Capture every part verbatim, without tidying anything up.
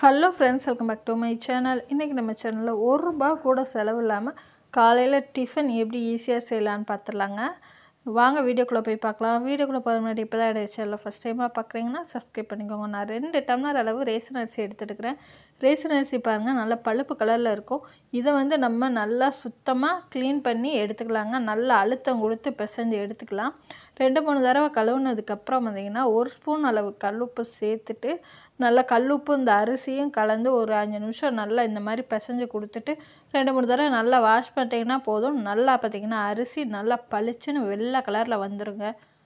Hello friends, welcome back to my channel. இன்றைக்கி நம்ம சேனலில் ஒரு ரூபா கூட செலவு இல்லாமல் காலையில் டிஃபன் எப்படி ஈஸியாக செய்யலான்னு பார்த்துடலாங்க. வாங்க வீடியோக்குள்ளே போய் பார்க்கலாம். வீடியோக்குள்ளே போகிற முன்னாடி இப்போ தான் என்னோட சேனலில் ஃபஸ்ட் டைமாக பார்க்குறீங்கன்னா சப்ஸ்கிரைப் பண்ணிக்கோங்க. நான் ரெண்டு டம்ளர் அளவு ரேஷன் அரிசி எடுத்துட்டுக்கிறேன். ரேஷன் அரிசி பாருங்கள், நல்லா பழுப்பு கலரில் இருக்கும். இதை வந்து நம்ம நல்லா சுத்தமாக க்ளீன் பண்ணி எடுத்துக்கலாங்க. நல்லா அழுத்தம் கொடுத்து பிசைஞ்சு எடுத்துக்கலாம். ரெண்டு மூணு தடவை கழுவுனதுக்கப்புறம் பார்த்திங்கன்னா ஒரு ஸ்பூன் அளவு கல்லுப்பு சேர்த்துட்டு நல்லா கல்லுப்பு இந்த அரிசியும் கலந்து ஒரு அஞ்சு நிமிஷம் நல்லா இந்த மாதிரி பிசைஞ்சு கொடுத்துட்டு ரெண்டு மூணு தடவை நல்லா வாஷ் பண்ணிட்டீங்கன்னா போதும். நல்லா பார்த்திங்கன்னா அரிசி நல்லா பளிச்சுன்னு வெள்ளை கலரில் வந்துடுங்க.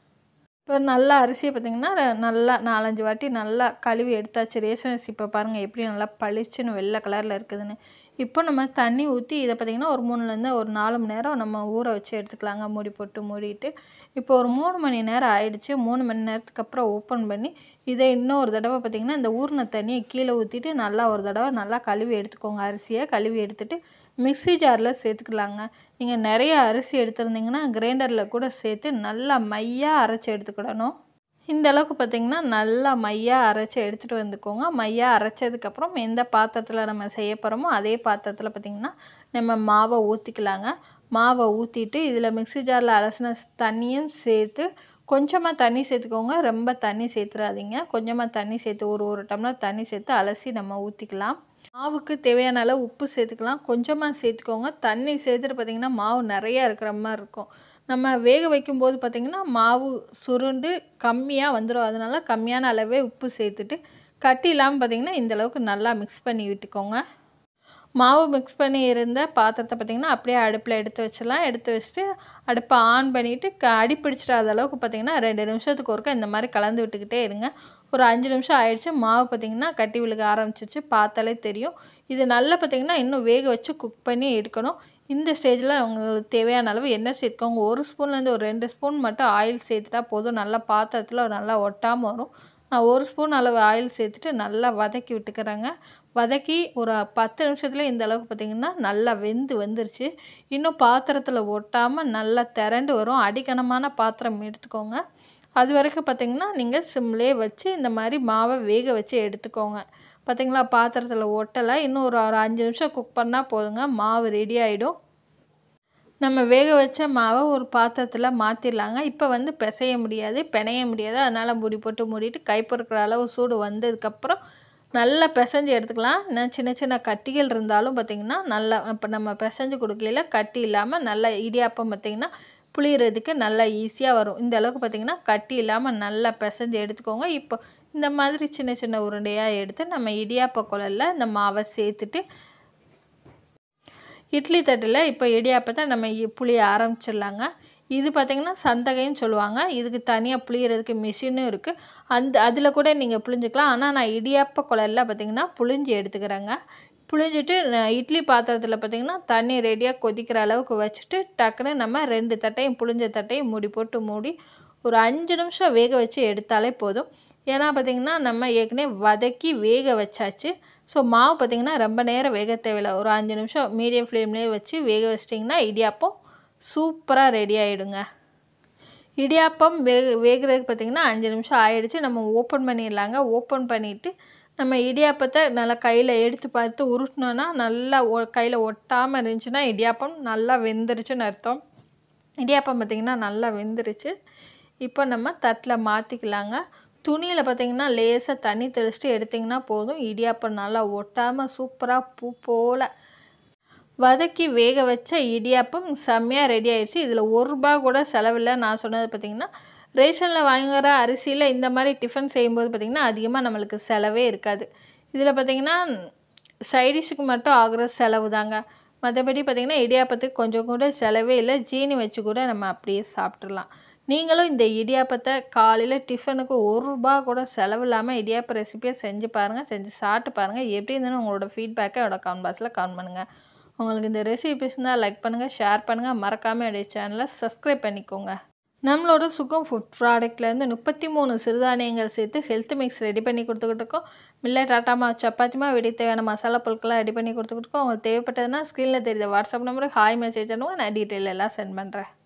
இப்போ நல்லா அரிசியை பார்த்திங்கன்னா நல்லா நாலஞ்சு வாட்டி நல்லா கழுவி எடுத்தாச்சு. ரேஷன் அரிசி இப்போ பாருங்கள் எப்படி நல்லா பளிச்சுன்னு வெள்ளை கலரில் இருக்குதுன்னு. இப்போ நம்ம தண்ணி ஊற்றி இதை பார்த்திங்கன்னா ஒரு மூணுலேருந்து ஒரு நாலு மணி நேரம் நம்ம ஊற வச்சு எடுத்துக்கலாங்க. மூடி போட்டு மூடிட்டு இப்போ ஒரு மூணு மணி நேரம் ஆயிடுச்சு. மூணு மணி நேரத்துக்கு அப்புறம் ஓப்பன் பண்ணி இதை இன்னும் ஒரு தடவை பார்த்திங்கன்னா இந்த ஊறின தண்ணியை கீழே ஊற்றிட்டு நல்லா ஒரு தடவை நல்லா கழுவி எடுத்துக்கோங்க. அரிசியை கழுவி எடுத்துகிட்டு மிக்ஸி ஜாரில் சேர்த்துக்கலாங்க. நீங்கள் நிறைய அரிசி எடுத்துருந்தீங்கன்னா கிரைண்டரில் கூட சேர்த்து நல்லா மையாக அரைச்சி எடுத்துக்கிடணும். இந்த அளவுக்கு பார்த்திங்கன்னா நல்லா மையாக அரைச்சி எடுத்துகிட்டு வந்துக்கோங்க. மையாக அரைச்சதுக்கப்புறம் எந்த பாத்திரத்தில் நம்ம செய்ய போகிறோமோ அதே பாத்திரத்தில் பார்த்திங்கன்னா நம்ம மாவை ஊற்றிக்கலாங்க. மாவை ஊற்றிட்டு இதில் மிக்ஸி ஜாரில் அலசின தண்ணியும் சேர்த்து கொஞ்சமாக தண்ணி சேர்த்துக்கோங்க. ரொம்ப தண்ணி சேர்த்துறாதீங்க. கொஞ்சமாக தண்ணி சேர்த்து ஒரு ஒரு டம்ளர் தண்ணி சேர்த்து அலசி நம்ம ஊற்றிக்கலாம். மாவுக்கு தேவையான அளவு உப்பு சேர்த்துக்கலாம். கொஞ்சமாக சேர்த்துக்கோங்க. தண்ணி சேர்த்துட்டு பார்த்திங்கன்னா மாவு நிறையா இருக்கிற மாதிரி இருக்கும். நம்ம வேக வைக்கும்போது பார்த்திங்கன்னா மாவு சுருண்டு கம்மியாக வந்துடும். அதனால கம்மியான அளவே உப்பு சேர்த்துட்டு கட்டி இல்லாமல் பார்த்திங்கன்னா இந்தளவுக்கு நல்லா மிக்ஸ் பண்ணி விட்டுக்கோங்க. மாவு மிக்ஸ் பண்ணி இருந்த பாத்திரத்தை பார்த்திங்கன்னா அப்படியே அடுப்பில் எடுத்து வச்சிடலாம். எடுத்து வச்சுட்டு அடுப்பை ஆன் பண்ணிவிட்டு க அடி பிடிச்சிடாத அளவுக்கு பார்த்திங்கன்னா ரெண்டு நிமிஷத்துக்கு ஒருக்கா இந்த மாதிரி கலந்து விட்டுக்கிட்டே இருங்க. ஒரு அஞ்சு நிமிஷம் ஆயிடுச்சு. மாவு பார்த்திங்கன்னா கட்டி விழுக ஆரம்பிச்சிச்சு. பார்த்தாலே தெரியும். இது நல்லா பார்த்திங்கன்னா இன்னும் வேக வச்சு குக் பண்ணி எடுக்கணும். இந்த ஸ்டேஜில் உங்களுக்கு தேவையான அளவு எண்ணெய் சேர்த்துக்கோங்க. ஒரு ஸ்பூன்லேருந்து ஒரு ரெண்டு ஸ்பூன் மட்டும் ஆயில் சேர்த்துட்டா போதும். நல்லா பாத்திரத்தில் நல்லா ஒட்டாமல் வரும். நான் ஒரு ஸ்பூன் அளவு ஆயில் சேர்த்துட்டு நல்லா வதக்கி விட்டுக்கிறேங்க. வதக்கி ஒரு பத்து நிமிஷத்தில் இந்த அளவுக்கு பார்த்திங்கன்னா நல்லா வெந்து வந்துருச்சு. இன்னும் பாத்திரத்தில் ஒட்டாமல் நல்லா திரண்டு வரும். அடிக்கனமான பாத்திரம் எடுத்துக்கோங்க. அது வரைக்கும் பார்த்திங்கன்னா நீங்கள் சிம்லே வச்சு இந்த மாதிரி மாவை வேக வச்சு எடுத்துக்கோங்க. பார்த்திங்களா, பாத்திரத்தில் ஒட்டலை. இன்னும் ஒரு ஒரு அஞ்சு நிமிஷம் குக் பண்ணால் போதுங்க, மாவு ரெடி ஆகிடும். நம்ம வேக வச்ச மாவை ஒரு பாத்திரத்தில் மாற்றிடலாங்க. இப்போ வந்து பிசைய முடியாது, பிணைய முடியாது. அதனால் மூடி போட்டு மூடிட்டு கை பொறுக்கிற அளவு சூடு வந்ததுக்கப்புறம் நல்லா பிசைஞ்சு எடுத்துக்கலாம். இன்னும் சின்ன சின்ன கட்டிகள் இருந்தாலும் பார்த்திங்கன்னா நல்லா இப்போ நம்ம பிசைஞ்சு கொடுக்கையில கட்டி இல்லாமல் நல்லா இடியாப்பம் பார்த்திங்கன்னா புளியறதுக்கு நல்லா ஈஸியாக வரும். இந்த அளவுக்கு பார்த்திங்கன்னா கட்டி இல்லாமல் நல்லா பிசைஞ்சு எடுத்துக்கோங்க. இப்போ இந்த மாதிரி சின்ன சின்ன உருண்டையாக எடுத்து நம்ம இடியாப்ப குழலில் இந்த மாவை சேர்த்துட்டு இட்லி தட்டில் இப்போ இடியாப்பத்தை நம்ம புளிய ஆரம்பிச்சிடலாங்க. இது பார்த்திங்கன்னா சந்தகைன்னு சொல்லுவாங்க. இதுக்கு தனியாக புளியறதுக்கு மிஷினும் இருக்குது. அந்த அதில் கூட நீங்கள் புளிஞ்சிக்கலாம். ஆனால் நான் இடியாப்ப குழலில் பார்த்திங்கன்னா புளிஞ்சு எடுத்துக்கிறேங்க. புளிஞ்சிட்டு இட்லி பாத்திரத்தில் பார்த்திங்கன்னா தண்ணி ரெடியாக கொதிக்கிற அளவுக்கு வச்சுட்டு டக்குன்னு நம்ம ரெண்டு தட்டையும் புளிஞ்ச தட்டையும் மூடி போட்டு மூடி ஒரு அஞ்சு நிமிஷம் வேக வச்சு எடுத்தாலே போதும். ஏன்னா பார்த்திங்கன்னா நம்ம ஏற்கனவே வதக்கி வேக வச்சாச்சு. ஸோ மாவு பார்த்திங்கன்னா ரொம்ப நேரம் வேக தேவையில்லை. ஒரு அஞ்சு நிமிஷம் மீடியம் ஃப்ளேம்லேயே வச்சு வேக வச்சிட்டிங்கன்னா இடியாப்பம் சூப்பராக ரெடி ஆகிடுங்க. இடியாப்பம் வேக வேகிறதுக்கு பார்த்திங்கன்னா அஞ்சு நிமிஷம் ஆகிடுச்சு. நம்ம ஓப்பன் பண்ணிடலாங்க. ஓப்பன் பண்ணிவிட்டு நம்ம இடியாப்பத்தை நல்லா கையில் எடுத்து பார்த்து உருட்டினோன்னா நல்லா ஒ கையில் ஒட்டாமல் இருந்துச்சுன்னா இடியாப்பம் நல்லா வெந்துருச்சுன்னு அர்த்தம். இடியாப்பம் பார்த்திங்கன்னா நல்லா வெந்துருச்சு. இப்போ நம்ம தட்டில் மாற்றிக்கலாங்க. துணியில் பார்த்திங்கன்னா லேசாக தண்ணி தெளிச்சிட்டு எடுத்திங்கன்னா போதும். இடியாப்பம் நல்லா ஒட்டாமல் சூப்பராக பூ போல் வதக்கி வேக வச்ச இடியாப்பம் செம்மையாக ரெடி ஆகிடுச்சு. இதில் ஒரு ரூபா கூட செலவில்லை. நான் சொன்னது பார்த்திங்கன்னா ரேஷனில் வாங்குகிற அரிசியில் இந்த மாதிரி டிஃபன் செய்யும்போது பார்த்திங்கன்னா அதிகமாக நம்மளுக்கு செலவே இருக்காது. இதில் பார்த்திங்கன்னா சைடிஷுக்கு மட்டும் ஆகிற செலவு தாங்க. மற்றபடி பார்த்திங்கன்னா இடியாப்பத்துக்கு கொஞ்சம் கூட செலவே இல்லை. ஜீனி வச்சு கூட நம்ம அப்படியே சாப்பிட்றலாம். நீங்களும் இந்த இடியாப்பத்தை காலையில் டிஃபனுக்கு ஒரு ரூபா கூட செலவு இல்லாமல் இடியாப்ப ரெசிப்பியை செஞ்சு பாருங்கள். செஞ்சு சாப்பிட்டு பாருங்கள். எப்படி இருந்தாலும் உங்களோட ஃபீட்பேக்கை என்னோட கமெண்ட் பாக்ஸில் கமெண்ட் பண்ணுங்கள். உங்களுக்கு இந்த ரெசிபி பிடிச்சிருந்தால் லைக் பண்ணுங்கள், ஷேர் பண்ணுங்கள். மறக்காமல் என்னுடைய சேனலை சப்ஸ்கிரைப் பண்ணிக்கோங்க. நம்மளோட சுகம் ஃபுட் ப்ராடக்ட்லேருந்து முப்பத்தி மூணு சிறுதானியங்கள் சேர்த்து ஹெல்த் மிக்ஸ் ரெடி பண்ணி கொடுத்துக்கிட்டு இருக்கோம். மில்லட் ஆட்டாமா சப்பாத்திமா வெடிக்கு தேவையான மசாலா பொருட்கள்லாம் ரெடி பண்ணி கொடுத்துக்கிட்டு இருக்கோம். உங்களுக்கு தேவைப்பட்டதுன்னா ஸ்க்ரீனில் தெரியுது வாட்ஸ்அப் நம்பருக்கு ஹாய் மெசேஜ் பண்ணுவோம். நான் டீட்டெயில் எல்லாம் சென்ட் பண்ணுறேன்.